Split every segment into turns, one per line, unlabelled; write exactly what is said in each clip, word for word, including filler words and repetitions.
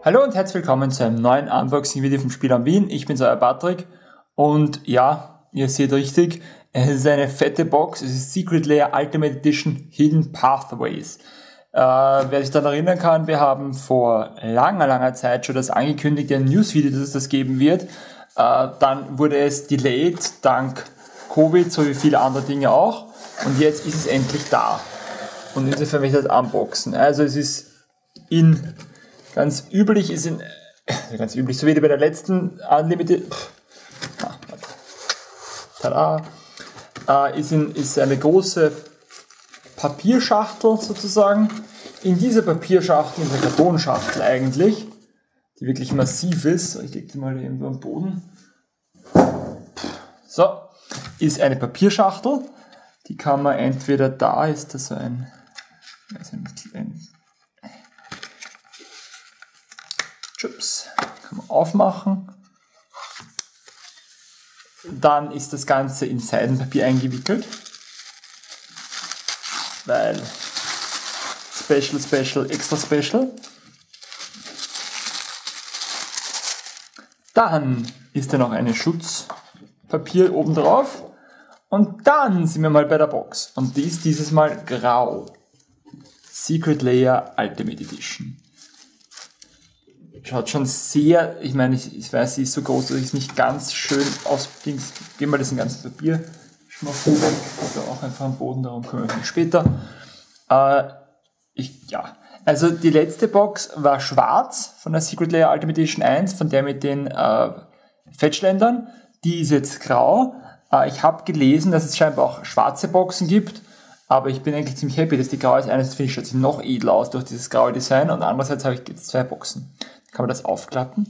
Hallo und herzlich willkommen zu einem neuen Unboxing-Video vom Spiel am Wien. Ich bin's, euer Patrick. Und ja, ihr seht richtig, es ist eine fette Box. Es ist Secret Lair Ultimate Edition Hidden Pathways. Äh, wer sich daran erinnern kann, wir haben vor langer, langer Zeit schon das angekündigte News-Video, dass es das geben wird. Äh, dann wurde es delayed, dank Covid, so wie viele andere Dinge auch. Und jetzt ist es endlich da. Und insofern werde ich das unboxen. Also es ist in... Ganz üblich ist in, also ganz üblich, so wie bei der letzten Unlimited, ah, tada, äh, ist, in, ist eine große Papierschachtel sozusagen. In dieser Papierschachtel, in der Kartonschachtel eigentlich, die wirklich massiv ist, ich lege die mal irgendwo am Boden, so, ist eine Papierschachtel, die kann man entweder, da ist das so ein, also ein, ein Chips, kann man aufmachen. Dann ist das Ganze in Seidenpapier eingewickelt, weil Special, Special, Extra Special. Dann ist da noch eine Schutzpapier oben drauf und dann sind wir mal bei der Box und die ist dieses Mal grau. Secret Lair Ultimate Edition. Schaut schon sehr, ich meine, ich, ich weiß, sie ist so groß, dass ich es nicht ganz schön ausbringe. Gehen wir das in ganzes Papier schmucken weg. Oder auch einfach am Boden, darum kümmere ich mich später. Äh, ich, ja, also die letzte Box war schwarz von der Secret Lair Ultimate Edition eins, von der mit den äh, Fettschländern. Die ist jetzt grau. Äh, ich habe gelesen, dass es scheinbar auch schwarze Boxen gibt. Aber ich bin eigentlich ziemlich happy, dass die grau ist. Einerseits finde ich, schaut sie noch edler aus durch dieses graue Design und andererseits habe ich jetzt zwei Boxen. Kann man das aufklappen.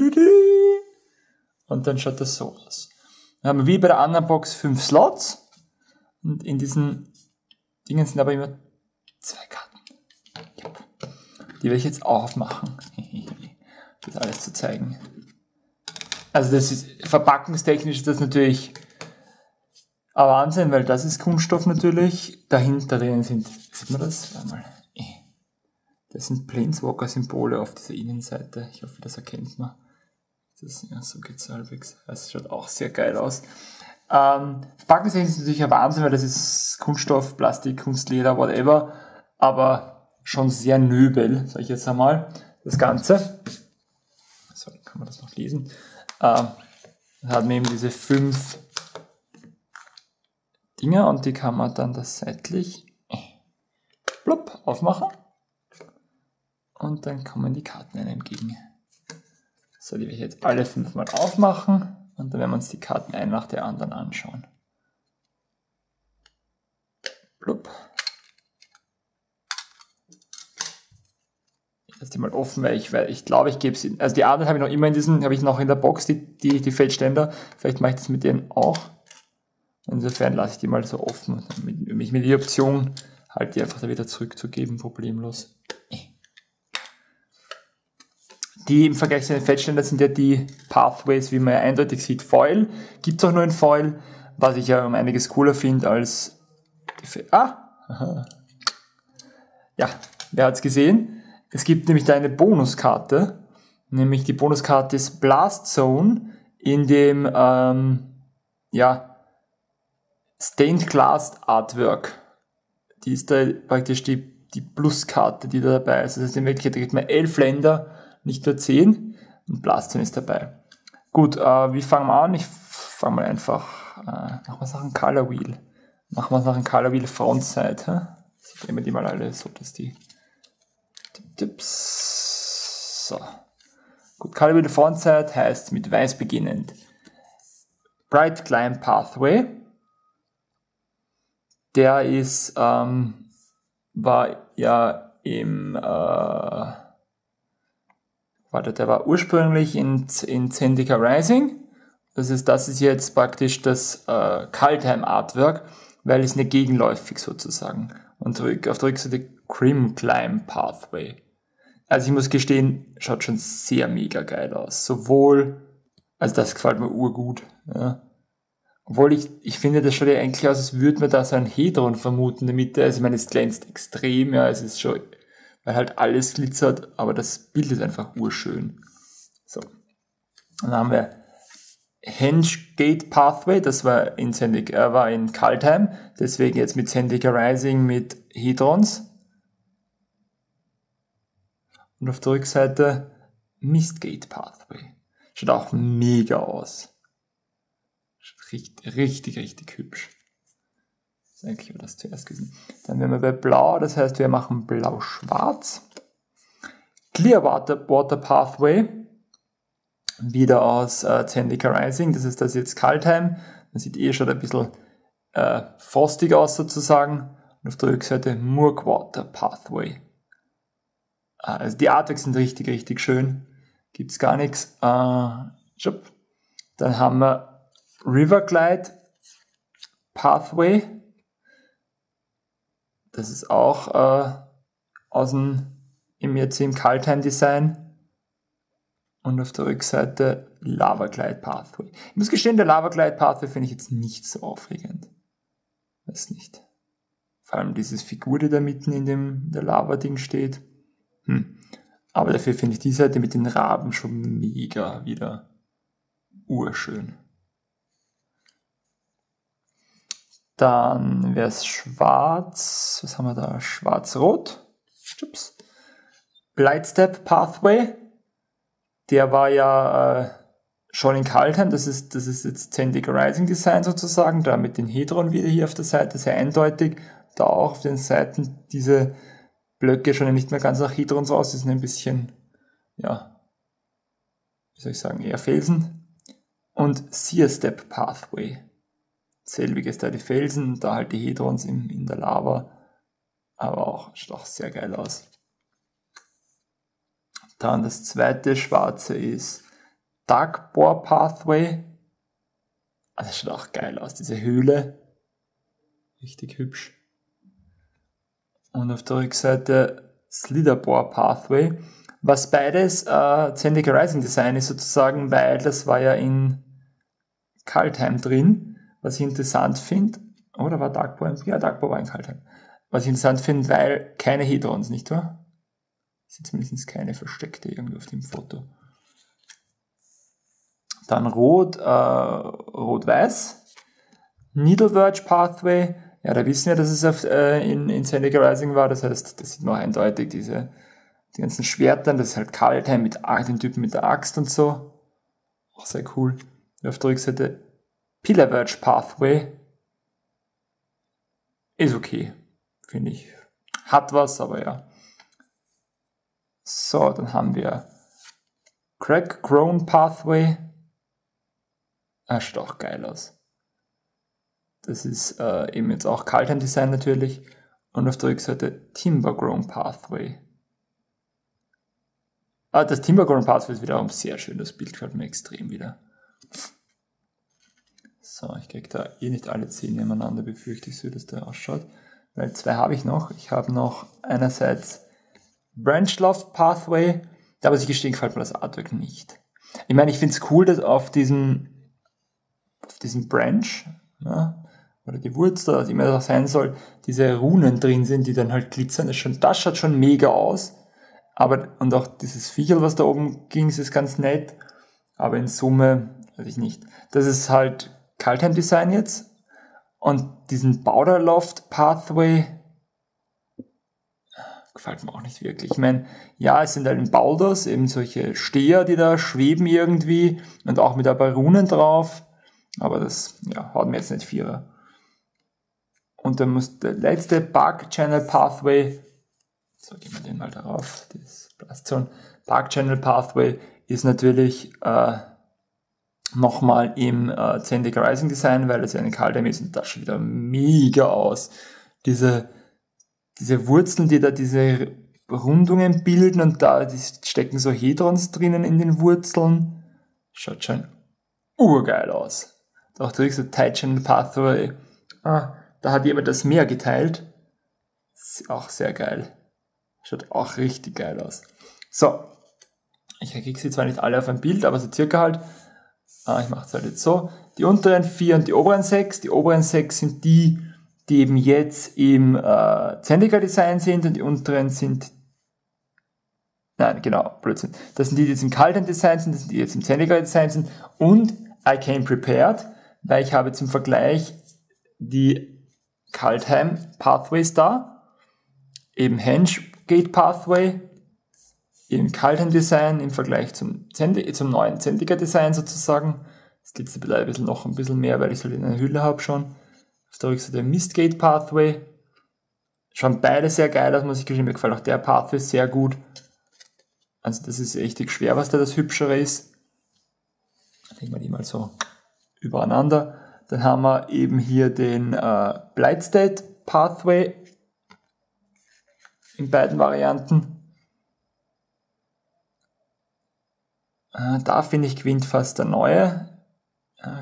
Und dann schaut das so aus. Dann haben wir wie bei der anderen Box fünf Slots. Und in diesen Dingen sind aber immer zwei Karten. Die werde ich jetzt auch aufmachen. Das alles zu zeigen. Also das ist, verpackungstechnisch ist das natürlich ein Wahnsinn, weil das ist Kunststoff natürlich. Dahinter drin sind, sieht man das? Warte mal. Das sind Planeswalker-Symbole auf dieser Innenseite. Ich hoffe, das erkennt man. Das, ja, so geht es halbwegs. Das schaut auch sehr geil aus. Ähm, Verpackungstechnisch ist natürlich ein Wahnsinn, weil das ist Kunststoff, Plastik, Kunstleder, whatever. Aber schon sehr nöbel, sage ich jetzt einmal, das Ganze. So, kann man das noch lesen. Ähm, dann hat man eben diese fünf Dinger und die kann man dann das seitlich blub, aufmachen. Und dann kommen die Karten einem entgegen. So, die werde ich jetzt alle fünfmal aufmachen und dann werden wir uns die Karten ein nach der anderen anschauen. Blub. Ich lasse die mal offen, weil ich, weil ich glaube, ich gebe sie. Also die anderen habe ich noch immer in diesen, habe ich noch in der Box, die, die, die Feldständer. Vielleicht mache ich das mit denen auch. Insofern lasse ich die mal so offen. Mit, mich mit der Option halt die einfach da wieder zurückzugeben, problemlos. Die im Vergleich zu den Fettständern sind ja die Pathways, wie man ja eindeutig sieht, Foil. Gibt es auch nur in Foil, was ich ja um einiges cooler finde als die Fe Ah! Aha. Ja, wer hat es gesehen? Es gibt nämlich da eine Bonuskarte, nämlich die Bonuskarte ist Blast Zone in dem ähm, ja, Stained Glass Artwork. Die ist da praktisch die, die Pluskarte, die da dabei ist. Das heißt, in Wirklichkeit gibt man elf Länder, nicht nur zehn, und Blaston ist dabei. Gut, äh, wie fangen wir an? Ich fange mal einfach, äh, machen wir es nach einem Color Wheel. Machen wir es nach einem Color Wheel Frontside. Hä? Ich nehme die mal alle so, dass die Tipps. So. Gut, Color Wheel Frontside heißt mit weiß beginnend Bright Climb Pathway. Der ist, ähm, war ja im, äh, Warte, der war ursprünglich in, in Zendika Rising. Das ist, das ist jetzt praktisch das äh, Kaldheim Artwork, weil es nicht gegenläufig sozusagen. Und auf der Rückseite Grim Climb Pathway. Also ich muss gestehen, schaut schon sehr mega geil aus. Sowohl, also das gefällt mir urgut. Ja. Obwohl ich, ich finde, das schaut ja eigentlich aus, als würde man da so ein Hedron vermuten in der Mitte. Also ich meine, es glänzt extrem, ja, es ist schon weil halt alles glitzert, aber das Bild ist einfach urschön. So. Dann haben wir Henge Gate Pathway, das war in, Zendika, äh, war in Kaldheim, deswegen jetzt mit Zendika Rising mit Hedrons. Und auf der Rückseite Mistgate Pathway. Schaut auch mega aus. Schaut richtig, richtig, richtig hübsch. Das ist eigentlich das zuerst gewesen. Dann wären wir bei Blau, das heißt, wir machen Blau-Schwarz. Clearwater Water Pathway. Wieder aus äh, Zendika Rising. Das ist das jetzt Kaldheim. Man sieht eh schon ein bisschen äh, frostig aus sozusagen. Und auf der Rückseite Murkwater Pathway. Also die Artworks sind richtig, richtig schön. Gibt's gar nichts. Äh, Dann haben wir Riverglide Pathway. Das ist auch äh, aus dem im jetzt im Kaldheim Design. Und auf der Rückseite Lava Glide Pathway. Ich muss gestehen, der Lava Glide Pathway finde ich jetzt nicht so aufregend. Weiß nicht. Vor allem dieses Figur, die da mitten in dem der Lava-Ding steht. Hm. Aber dafür finde ich die Seite mit den Raben schon mega wieder urschön. Dann wäre es schwarz. Was haben wir da? Schwarz-Rot. Blightstep Pathway. Der war ja äh, schon in Kaldheim. Das ist, das ist jetzt Zendika Rising Design sozusagen. Da mit den Hedron wieder hier auf der Seite. Sehr eindeutig. Da auch auf den Seiten diese Blöcke schauen ja nicht mehr ganz nach Hedrons aus. Die sind ein bisschen, ja, wie soll ich sagen, eher Felsen. Und Sear Step Pathway. Selbiges da die Felsen, da halt die Hedrons in, in der Lava. Aber auch, schaut auch sehr geil aus. Dann das zweite schwarze ist Darkboar Pathway. Also das schaut auch geil aus, diese Höhle. Richtig hübsch. Und auf der Rückseite Slitherboar Pathway. Was beides äh, Zendika Rising Design ist sozusagen, weil das war ja in Kaldheim drin. Was ich interessant finde, oder war Darkboar? Ja, Darkboar war in Kaldheim. Was ich interessant finde, weil keine Hedrons, nicht wahr? Es sind zumindest keine versteckte irgendwie auf dem Foto. Dann Rot, äh, Rot-Weiß. Needleverge Pathway. Ja, da wissen wir, dass es auf, äh, in, in Zendika Rising war. Das heißt, das sieht man eindeutig, diese, die ganzen Schwertern. Das ist halt Kaldheim mit den Typen mit der Axt und so. Auch sehr cool. Und auf der Rückseite Pillarverge Pathway. Ist okay, finde ich. Hat was, aber ja. So, dann haben wir Crack Grown Pathway. Ah, schaut auch geil aus. Das ist äh, eben jetzt auch Kaldheim Design natürlich. Und auf der Rückseite Timber Grown Pathway. Ah, das Timber Grown Pathway ist wiederum sehr schön. Das Bild gefällt mir extrem wieder. So, ich kriege da eh nicht alle zehn nebeneinander, befürchte ich so, dass der ausschaut. Weil zwei habe ich noch. Ich habe noch einerseits Branchloft Pathway. Da muss ich gestehen, gefällt mir das Artwork nicht. Ich meine, ich finde es cool, dass auf diesem, auf diesem Branch, ja, oder die Wurzel, was immer das sein soll, diese Runen drin sind, die dann halt glitzern. Das, schon, das schaut schon mega aus. Aber, und auch dieses Viechel, was da oben ging, ist ganz nett. Aber in Summe, weiß ich nicht. Das ist halt Kaldheim Design jetzt. Und diesen Powderloft Pathway gefällt mir auch nicht wirklich. Ich meine, ja, es sind halt in Boulders eben solche Steher, die da schweben irgendwie und auch mit ein paar Runen drauf. Aber das, ja, haut mir jetzt nicht vierer. Und dann muss der letzte Park Channel Pathway, so gehen wir den mal darauf, das passt schon. Park Channel Pathway ist natürlich äh, nochmal im äh, Zendika Rising Design, weil das ja eine Kaldheim ist und das schaut wieder mega aus. Diese Diese Wurzeln, die da diese Rundungen bilden und da die stecken so Hedrons drinnen in den Wurzeln. Schaut schon urgeil aus. Auch der nächste Tide Channel Pathway. Ah, da hat jemand das Meer geteilt. Ist auch sehr geil. Schaut auch richtig geil aus. So. Ich kriege sie zwar nicht alle auf ein Bild, aber so circa halt. Ah, ich mache es halt jetzt so. Die unteren vier und die oberen sechs. Die oberen sechs sind die, die eben jetzt im äh, Zendika Design sind und die unteren sind Nein, genau, Blödsinn. Das sind die, die jetzt im kalten Design sind, das sind die, die jetzt im Zentigrade Design sind. Und I came prepared, weil ich habe zum Vergleich die Kaltheim Pathways da. Eben Henge Gate Pathway im kalten Design im Vergleich zum, Zenti- zum neuen Zentigrade Design sozusagen. Das glitzert ein bisschen noch ein bisschen mehr, weil ich es halt in einer Hülle habe schon. Auf der Rückseite der Mistgate Pathway. Schauen beide sehr geil aus, muss ich gestehen. Mir gefällt auch der Pathway sehr gut. Also das ist richtig schwer, was da das Hübschere ist. Legen wir die mal so übereinander. Dann haben wir eben hier den äh, Blightstate Pathway in beiden Varianten. Äh, da finde ich gewinnt fast der neue. Äh,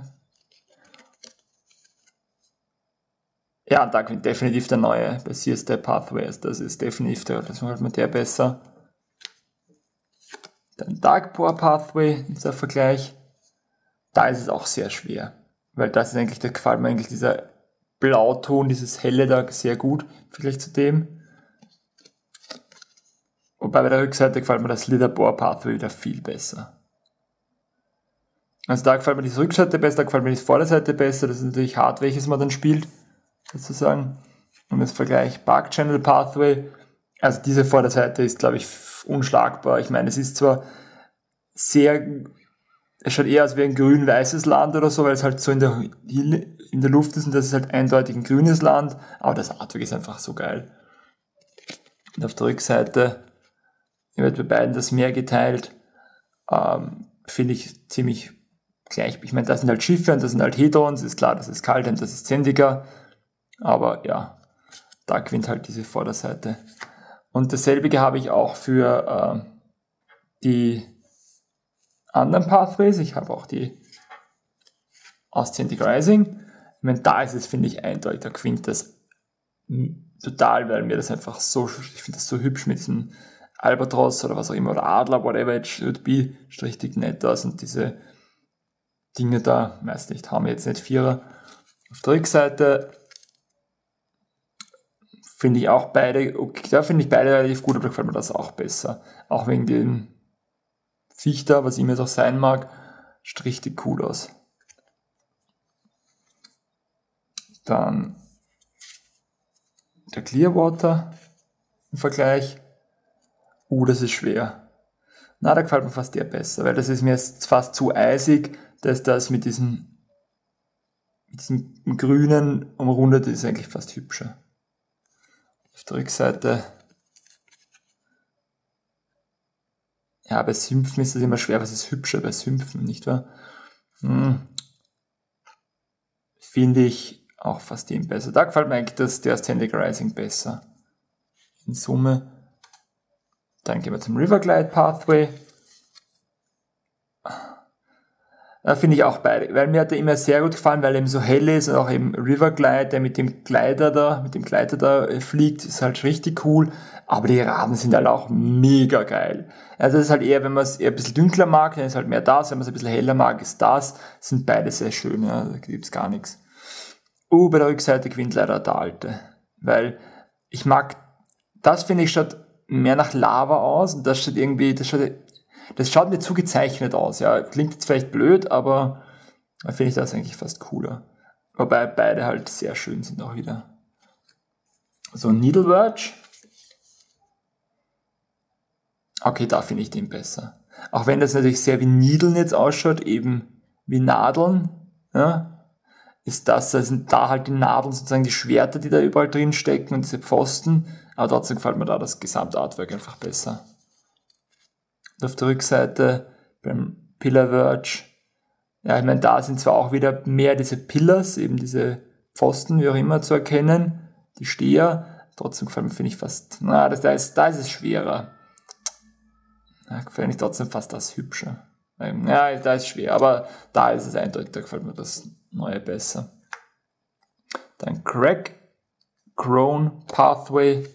ja, da gewinnt definitiv der neue bei C S T Pathways. Das ist definitiv der, das macht mir der besser. Dann Darkpour Pathway, dieser Vergleich. Da ist es auch sehr schwer. Weil das ist eigentlich, da gefällt mir eigentlich dieser Blauton, dieses helle da sehr gut, vielleicht zu dem. Wobei bei der Rückseite gefällt mir das Slitherboar Pathway wieder viel besser. Also da gefällt mir die Rückseite besser, da gefällt mir die Vorderseite besser. Das ist natürlich hart, welches man dann spielt, sozusagen. Und das Vergleich Park Channel Pathway. Also diese Vorderseite ist, glaube ich, unschlagbar. Ich meine, es ist zwar sehr, es schaut eher aus wie ein grün-weißes Land oder so, weil es halt so in der, in der Luft ist und das ist halt eindeutig ein grünes Land. Aber das Artwork ist einfach so geil. Und auf der Rückseite wird bei beiden das Meer geteilt. Ähm, finde ich ziemlich gleich. Ich meine, das sind halt Schiffe und das sind halt Hedrons. Ist klar, das ist Kaltheim, das ist Zentiger. Aber ja, da gewinnt halt diese Vorderseite. Und dasselbe habe ich auch für äh, die anderen Pathways. Ich habe auch die aus Zentig Rising. Ich meine, da ist es, finde ich, eindeutig. Da gewinnt das total, weil mir das einfach so, ich finde das so hübsch mit diesem Albatros oder was auch immer, oder Adler, whatever it should be, ist richtig nett aus. Und diese Dinge da, weiß nicht, haben wir jetzt nicht Vierer. Auf der Rückseite finde ich auch beide, okay, da finde ich beide relativ gut, aber da gefällt mir das auch besser. Auch wegen dem Fichter, was immer es auch sein mag, sieht richtig cool aus. Dann der Clearwater im Vergleich. Uh, das ist schwer. Na, da gefällt mir fast der besser, weil das ist mir fast zu eisig, dass das mit diesem, mit diesem grünen umrundet ist eigentlich fast hübscher. Auf der Rückseite, ja, bei Sümpfen ist das immer schwer, was ist hübscher bei Sümpfen, nicht wahr? Hm. Finde ich auch fast den besser. Da gefällt mir eigentlich das, der Zendig Rising besser. In Summe. Dann gehen wir zum Riverglide Pathway. Da finde ich auch beide, weil mir hat er immer sehr gut gefallen, weil er eben so hell ist und auch eben Riverglide, der mit dem Gleiter da, mit dem Gleiter da fliegt, ist halt richtig cool. Aber die Raben sind halt auch mega geil. Also das ist halt eher, wenn man es eher ein bisschen dunkler mag, dann ist halt mehr das, wenn man es ein bisschen heller mag, ist das. Sind beide sehr schön, ja, da gibt's gar nichts. Uh, bei der Rückseite gewinnt leider der alte. Weil ich mag, das finde ich schaut mehr nach Lava aus und das schaut irgendwie, das schaut, das schaut mir zu gezeichnet aus, ja. Klingt jetzt vielleicht blöd, aber da finde ich das eigentlich fast cooler. Wobei beide halt sehr schön sind auch wieder. So, Needleverge. Okay, da finde ich den besser. Auch wenn das natürlich sehr wie Niedeln jetzt ausschaut, eben wie Nadeln, ja, ist das, da sind da halt die Nadeln, sozusagen die Schwerter, die da überall drin stecken und diese Pfosten. Aber trotzdem gefällt mir da das Gesamtartwork einfach besser. Und auf der Rückseite beim Pillar Verge, ja, ich meine, da sind zwar auch wieder mehr diese Pillars, eben diese Pfosten, wie auch immer, zu erkennen, die Steher. Trotzdem gefällt mir, finde ich fast, na, das, da, ist, da ist es schwerer. Ja, gefällt mir trotzdem fast das hübscher. Ja, da ist schwer, aber da ist es eindeutig, da gefällt mir das neue besser. Dann Crack Crone Pathway.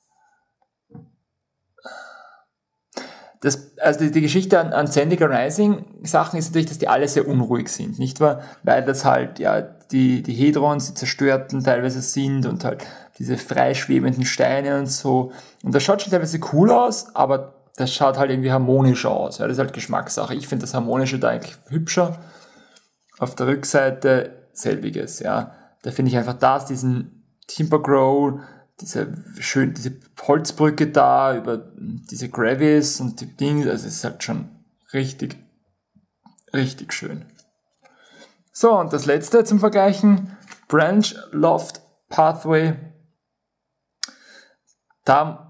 Das, also die, die Geschichte an, an Zendika Rising Sachen ist natürlich, dass die alle sehr unruhig sind, nicht wahr? Weil das halt, ja, die, die Hedrons, die zerstörten teilweise sind und halt diese freischwebenden Steine und so. Und das schaut schon teilweise cool aus, aber das schaut halt irgendwie harmonischer aus. Ja, das ist halt Geschmackssache. Ich finde das Harmonische da eigentlich hübscher. Auf der Rückseite selbiges, ja. Da finde ich einfach das, diesen Timber Grow, diese schön, diese Holzbrücke da, über diese Gravis und die Dinge, also es ist halt schon richtig, richtig schön. So, und das letzte zum Vergleichen, Branch Loft Pathway. Da,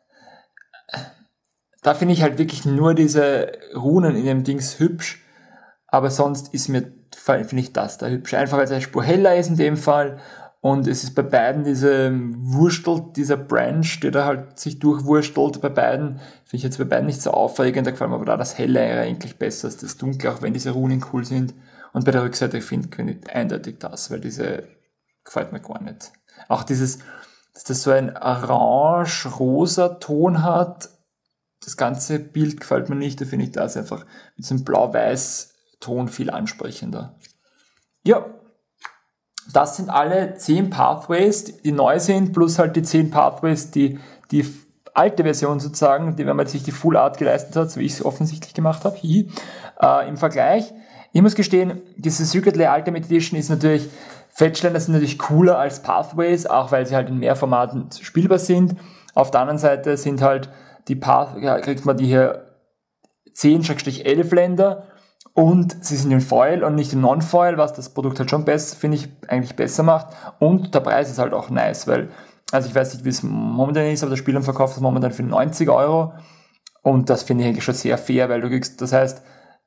da finde ich halt wirklich nur diese Runen in dem Dings hübsch, aber sonst ist mir, finde ich das da hübsch. Einfach weil es eine Spur heller ist in dem Fall und es ist bei beiden diese Wurstelt, dieser Branch, der da halt sich durchwurstelt bei beiden, finde ich jetzt bei beiden nicht so aufregend, da gefällt mir aber da das Helle eigentlich besser als das Dunkle, auch wenn diese Runen cool sind. Und bei der Rückseite finde find ich eindeutig das, weil diese gefällt mir gar nicht. Auch dieses, dass das so ein orange-rosa Ton hat, das ganze Bild gefällt mir nicht, da finde ich das einfach mit so einem blau-weiß Ton viel ansprechender. Ja, das sind alle zehn Pathways, die neu sind, plus halt die zehn Pathways, die die alte Version sozusagen, die, wenn man sich die Full Art geleistet hat, so wie ich es offensichtlich gemacht habe, hi, äh, im Vergleich. Ich muss gestehen, diese Secret Lair Ultimate Edition ist natürlich, Fetchländer sind natürlich cooler als Pathways, auch weil sie halt in mehr Formaten spielbar sind. Auf der anderen Seite sind halt die Path, ja, kriegt man die hier zehn elf Länder und sie sind in Foil und nicht in Non-Foil, was das Produkt halt schon besser, finde ich, eigentlich besser macht. Und der Preis ist halt auch nice, weil, also ich weiß nicht, wie es momentan ist, aber das Spiel verkauft es momentan für neunzig Euro und das finde ich eigentlich schon sehr fair, weil du kriegst, das heißt,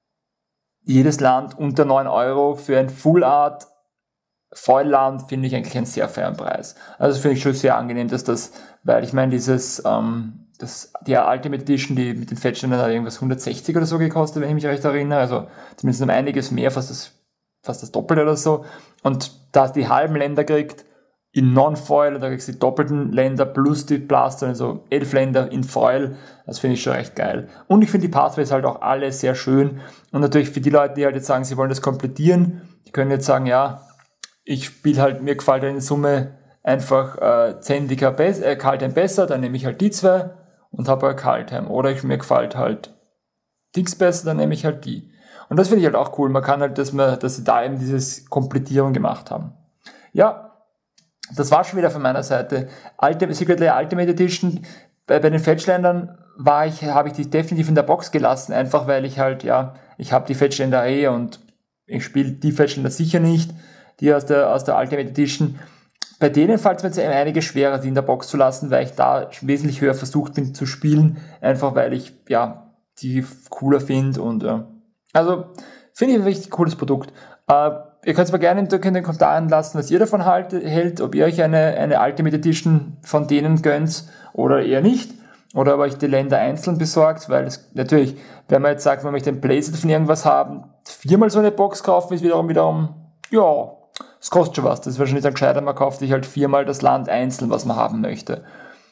jedes Land unter neun Euro für ein Full Art Foil-Land finde ich eigentlich einen sehr fairen Preis. Also finde ich schon sehr angenehm, dass das, weil ich meine, dieses, ähm, das, die Ultimate Edition, die mit den Fettständen hat irgendwas hundertsechzig oder so gekostet, wenn ich mich recht erinnere, also zumindest um einiges mehr, fast das, fast das Doppelte oder so. Und da die halben Länder kriegt in Non-Foil, da kriegst du die doppelten Länder plus die Blaster, also elf Länder in Foil, das finde ich schon recht geil. Und ich finde die Pathways halt auch alle sehr schön. Und natürlich für die Leute, die halt jetzt sagen, sie wollen das komplettieren, die können jetzt sagen, ja, ich spiele halt, mir gefällt in Summe einfach äh, Zendika be- äh, Kaldheim besser, dann nehme ich halt die zwei und habe halt Kaldheim. Oder ich, mir gefällt halt Dix besser, dann nehme ich halt die. Und das finde ich halt auch cool. Man kann halt, dass, man, dass sie da eben dieses Komplettierung gemacht haben. Ja, das war schon wieder von meiner Seite. Ultimate, Secret Lair Ultimate Edition. Bei, bei den Fetchländern war ich, habe ich die definitiv in der Box gelassen, einfach weil ich halt, ja, ich habe die Fetchländer eh und ich spiele die Fetchländer sicher nicht, die aus der, aus der Ultimate Edition. Bei denen fällt es mir jetzt einige schwerer, die in der Box zu lassen, weil ich da wesentlich höher versucht bin zu spielen, einfach weil ich, ja, die cooler finde und, äh, also, finde ich ein richtig cooles Produkt. Äh, ihr könnt es mal gerne in den Kommentaren lassen, was ihr davon halt, hält, ob ihr euch eine, eine Ultimate Edition von denen gönnt oder eher nicht, oder ob euch die Länder einzeln besorgt, weil es natürlich, wenn man jetzt sagt, man möchte ein Playset von irgendwas haben, viermal so eine Box kaufen, ist wiederum, wiederum, ja, es kostet schon was. Das ist wahrscheinlich dann gescheiter, man kauft sich halt viermal das Land einzeln, was man haben möchte.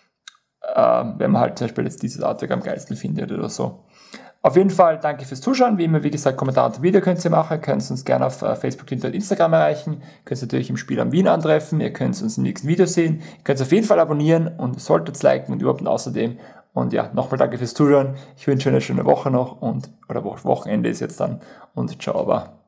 Äh, wenn man halt zum Beispiel jetzt dieses Artwork am geilsten findet oder so. Auf jeden Fall danke fürs Zuschauen. Wie immer, wie gesagt, Kommentare unter Video könnt ihr machen. Ihr könnt uns gerne auf Facebook, Twitter und Instagram erreichen. Ihr könnt uns natürlich im Spiel am Wien antreffen. Ihr könnt uns im nächsten Video sehen. Ihr könnt es auf jeden Fall abonnieren und solltet es liken und überhaupt und außerdem. Und ja, nochmal danke fürs Zuschauen. Ich wünsche euch eine schöne Woche noch und, oder Wochenende ist jetzt dann und ciao, aber.